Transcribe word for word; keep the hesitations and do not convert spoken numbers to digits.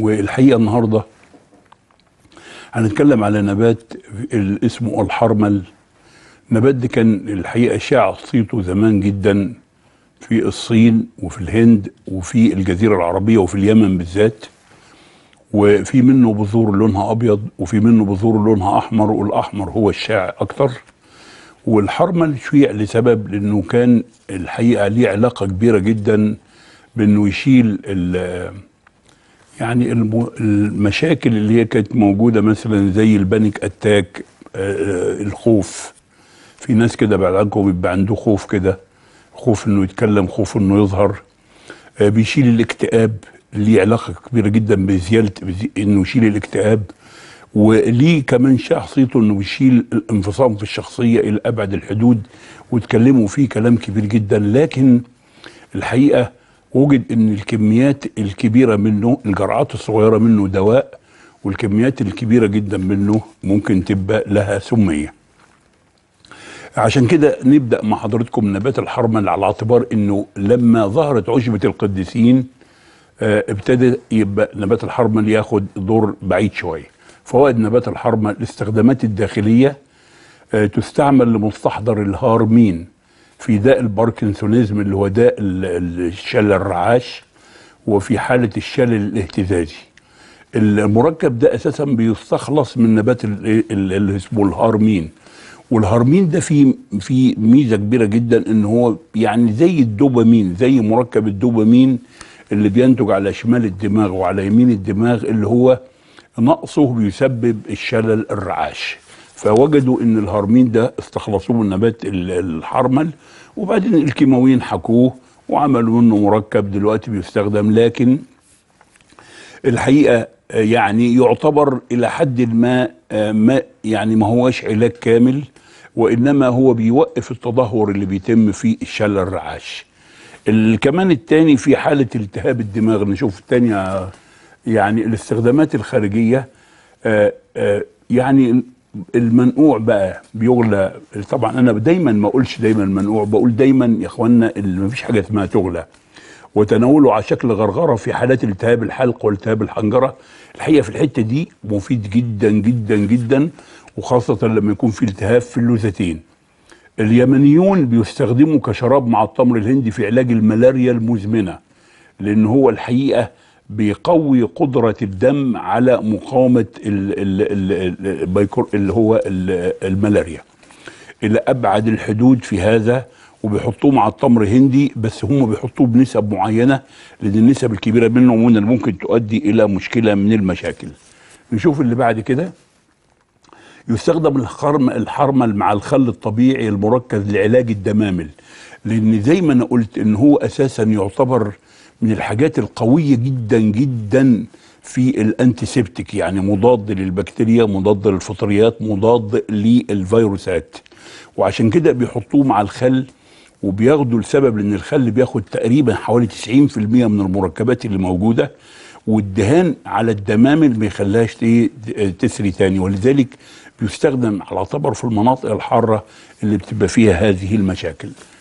والحقيقه النهارده هنتكلم على نبات اسمه الحرمل. النبات ده كان الحقيقه شاع صيته زمان جدا في الصين وفي الهند وفي الجزيره العربيه وفي اليمن بالذات، وفي منه بذور لونها ابيض وفي منه بذور لونها احمر، والاحمر هو الشائع اكتر. والحرمل شيع لسبب لانه كان الحقيقه ليه علاقه كبيره جدا بانه يشيل يعني المشاكل اللي هي كانت موجوده، مثلا زي البانيك اتاك، الخوف. في ناس كده بعلاجهم بيبقى عنده خوف كده، خوف انه يتكلم، خوف انه يظهر. بيشيل الاكتئاب، ليه علاقه كبيره جدا بزياده انه يشيل الاكتئاب. وليه كمان شخصيته انه بيشيل الانفصام في الشخصيه الى ابعد الحدود، واتكلموا فيه كلام كبير جدا. لكن الحقيقه وجد ان الكميات الكبيره منه، الجرعات الصغيره منه دواء، والكميات الكبيره جدا منه ممكن تبقى لها سميه. عشان كده نبدا مع حضرتكم نبات الحرمل، على اعتبار انه لما ظهرت عشبه القديسين اه ابتدى يبقى نبات الحرمل ياخد دور بعيد شويه. فوائد نبات الحرمل: الاستخدامات الداخليه، اه تستعمل لمستحضر الهارمين في داء الباركنسونيزم اللي هو داء الشلل الرعاش، وفي حاله الشلل الاهتزازي. المركب ده اساسا بيستخلص من نبات اللي اسمه الهارمين، والهارمين ده فيه في ميزه كبيره جدا، ان هو يعني زي الدوبامين، زي مركب الدوبامين اللي بينتج على شمال الدماغ وعلى يمين الدماغ، اللي هو نقصه بيسبب الشلل الرعاش. فوجدوا ان الهارمين ده استخلصوه من نبات الحرمل، وبعدين الكيماويين حكوه وعملوا منه مركب دلوقتي بيستخدم. لكن الحقيقه يعني يعتبر الى حد ما ما يعني ما هوش علاج كامل، وانما هو بيوقف التدهور اللي بيتم في الشلل الرعاش. كمان التاني في حاله التهاب الدماغ. نشوف التانية يعني الاستخدامات الخارجيه. آآ آآ يعني المنقوع بقى بيغلى. طبعا انا دايما ما اقولش دايما منقوع، بقول دايما يا اخوانا ما فيش حاجه اسمها تغلى. وتناوله على شكل غرغره في حالات التهاب الحلق والتهاب الحنجره، الحقيقه في الحته دي مفيد جدا جدا جدا، وخاصه لما يكون في التهاب في اللوزتين. اليمنيون بيستخدموا كشراب مع التمر الهندي في علاج الملاريا المزمنه، لان هو الحقيقه بيقوي قدره الدم على مقاومه اللي هو الملاريا الى ابعد الحدود في هذا. وبيحطوه مع التمر الهندي، بس هم بيحطوه بنسب معينه، لان النسب الكبيره منه ممكن تؤدي الى مشكله من المشاكل. نشوف اللي بعد كده. يستخدم الحرمل مع الخل الطبيعي المركز لعلاج الدمامل، لان زي ما انا قلت ان هو اساسا يعتبر من الحاجات القويه جدا جدا في الانتيسبتيك، يعني مضاد للبكتيريا، مضاد للفطريات، مضاد للفيروسات. وعشان كده بيحطوه مع الخل، وبياخدوا لسبب ان الخل بياخد تقريبا حوالي تسعين في المية من المركبات اللي موجوده، والدهان على الدمامل ما يخليهاش تسري تاني، ولذلك بيستخدم على اعتبار في المناطق الحاره اللي بتبقى فيها هذه المشاكل.